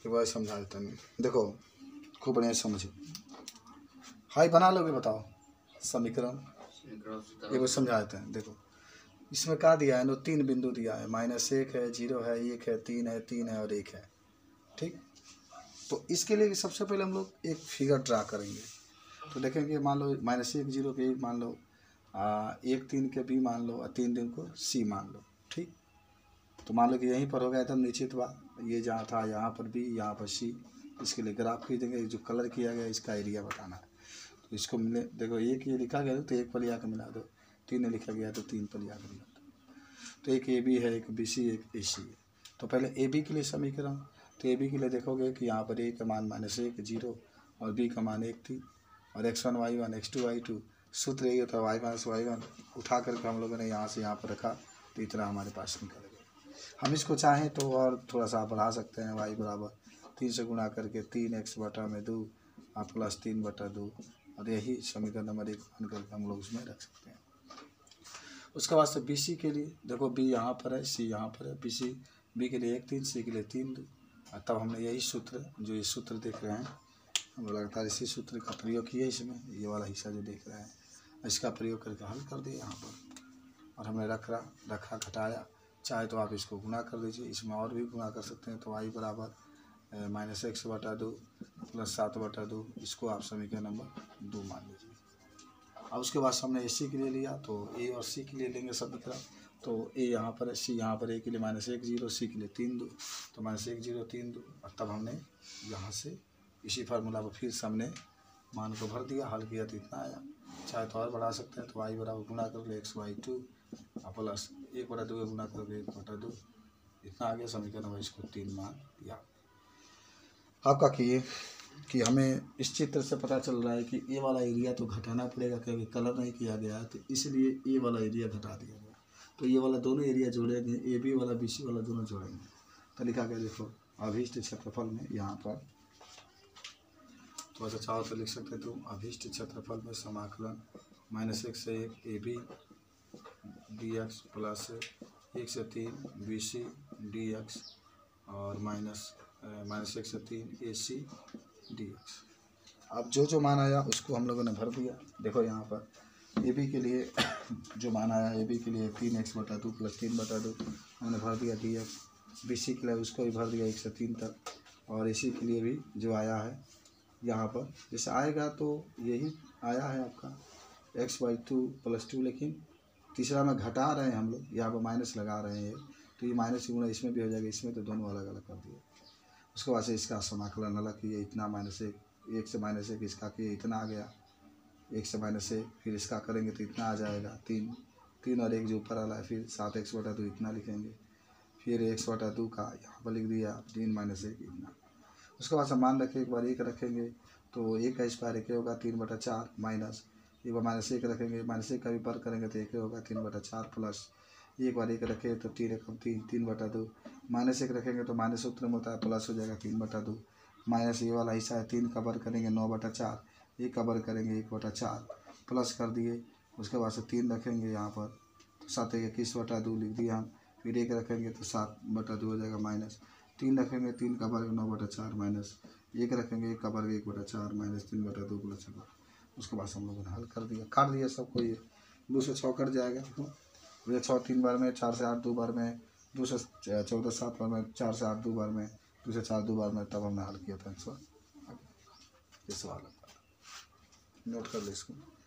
एक बार समझा देता हूँ। देखो खूब बढ़िया समझो। हाई बना लोगे बताओ समीकरण, एक बार समझा देते हैं। देखो इसमें क्या दिया है, नो 3 बिंदु दिया है, -1 है, 0 है, 1 है, 3 है, 3 है और 1 है। ठीक, तो इसके लिए सबसे पहले हम लोग एक फिगर ड्रा करेंगे। तो देखेंगे मान लो -1 0 के मान लो 1 3 के B मान लो और 3 दिन को C मान लो। ठीक, तो मान लो कि यहीं पर होगा एकदम निश्चित बात, ये जहाँ था यहाँ पर B, यहाँ पर C। इसके लिए ग्राफ खींचेंगे, जो कलर किया गया इसका एरिया बताना है। तो इसको मिले, देखो एक ये लिखा गया तो एक पर लिया कर मिला दो, 3 लिखा गया तो 3 पर लिया कर मिला दो। तो एक AB है, एक BC, एक AC है। तो पहले AB के लिए समीकरण, तो AB के लिए देखोगे कि यहाँ पर A का मान -1 0 और B का मान 1 3 और x1 y1 x2 y2। सूत्र यही होता है y - y1 उठा करके हम लोगों ने यहाँ से यहाँ पर रखा, तो इतना हमारे पास निकल गया। हम इसको चाहें तो और थोड़ा सा बढ़ा सकते हैं, y बराबर 3 से गुणा करके 3x/2 +3/2, और यही समीकरण नंबर 1 मान करके हम लोग उसमें रख सकते हैं। उसके बाद से BC के लिए देखो, B यहाँ पर है, C यहाँ पर है। B के लिए 1 3, C के लिए 3 2। और तब हमने यही सूत्र, जो ये सूत्र देख रहे हैं, हम लगातार इसी सूत्र का प्रयोग किया इसमें, ये वाला हिस्सा जो देख रहे हैं इसका प्रयोग करके हल कर दिए यहाँ पर। और हमने रखा घटाया, चाहे तो आप इसको गुणा कर दीजिए, इसमें और भी गुणा कर सकते हैं। तो y बराबर -x/2 +7/2, इसको आप समीकरण नंबर 2 मान लीजिए। अब उसके बाद हमने AC के लिए लिया, तो A और C के लिए लेंगे समीकरण। तो A यहाँ पर है, C यहाँ पर, A के लिए -1 0, C के लिए 3 2, तो -1 0 3 2। और तब हमने यहाँ से इसी फार्मूला पर फिर से हमने मान को भर दिया, हल किया तो इतना आया। चाहे तो और बढ़ा सकते हैं, तो y बराबर गुणा कर ले x/2 प्लस 1/2 गुणा कर ले 1/2, इतना आ गया समीकरण नंबर। इसको 3 मान दिया। आपका कि हमें इस चित्र से पता चल रहा है कि ए वाला एरिया तो घटाना पड़ेगा, क्योंकि कलर नहीं किया गया है, तो इसलिए ए वाला एरिया घटा दिया गया। तो ये वाला दोनों एरिया जोड़ेंगे, AB वाला BC वाला दोनों जोड़ेंगे। तो लिखा गया देखो अभीष्ट क्षेत्रफल में, यहाँ पर थोड़ा सा चाहो तो लिख सकते हैं तुम, अभीष्ट क्षेत्रफल में समाकलन -1 से 1 AB dx प्लस 1 से 3 BC dx और -1 से 3 AC dx। अब जो मान आया उसको हम लोगों ने भर दिया। देखो यहाँ पर AB के लिए जो मान आया, AB के लिए 3x/2 +3/2 हमने भर दिया dx। BC के लिए उसको भी भर दिया 1 से 3 तक, और AC के लिए भी जो आया है यहाँ पर जैसे आएगा, तो यही आया है आपका x/2 + 2, लेकिन तीसरा में घटा रहे हैं हम लोग, यहाँ पर माइनस लगा रहे हैं, तो ये माइनस की गुणा इसमें भी हो जाएगा, इसमें तो दोनों अलग अलग कर दिए। उसके बाद से इसका समाकलन अलग किए, इतना -1 1 से -1 इसका किए, इतना आ गया 1 से -1, फिर इसका करेंगे तो इतना आ जाएगा 3 और 1 जो ऊपर वाला है, फिर 7x/2 इतना लिखेंगे, फिर x/2 का यहाँ पर लिख दिया 3 - 1 इतना। उसके बाद मान रखें, एक बार 1 रखेंगे तो 1 का स्क्वायर 1 होगा 3/4 माइनस, एक बार -1 रखेंगे, -1 का भी पर करेंगे तो 1 होगा 3/4 प्लस, एक बार 1 रखें तो 3 1 3 3/2, -1 रखेंगे तो माइनस सूत्र में होता है प्लस हो जाएगा 3/2, माइनस ये वाला हिस्सा है 3 का बर करेंगे 9/4, 1 का बर करेंगे 1/4 प्लस कर दिए। उसके बाद से 3 रखेंगे यहाँ पर तो 7 1 21/2 लिख दिया हम, फिर 1 रखेंगे तो 7/2 हो जाएगा माइनस, 3 रखेंगे 3 का वर्ग 9/4 माइनस, 1 रखेंगे 1 का वर्ग 1/4 माइनस 3/2 प्लस 4। उसके बाद हम लोगों ने हल कर दिया, काट दिया सबको, ये 2 से 6 कट जाएगा, तो 6 3 बार में, 4 से 8 2 बार में, 2 से 14 7 बार में, 4 से 8 2 बार में, 2 से 4 2 बार में, तब हमने हल किया था आंसर। ये सवाल नोट कर ले इसको।